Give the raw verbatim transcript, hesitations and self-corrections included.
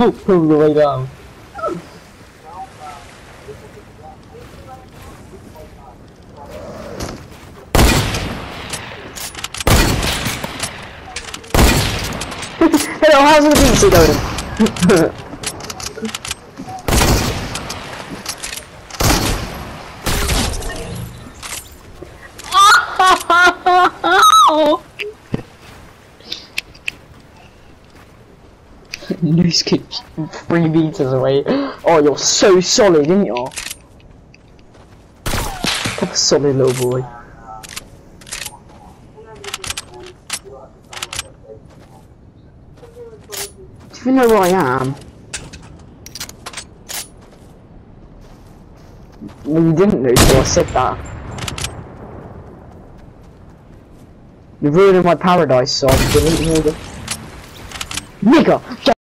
walked all the way down. Hello, how's the pizza going? Noose kick three meters away. Oh, you're so solid, aren't you? Proper solid little boy. Do you even know where I am? Well, you didn't know, so I said that. You're ruining my paradise, so I'm deleting all the... Nigga!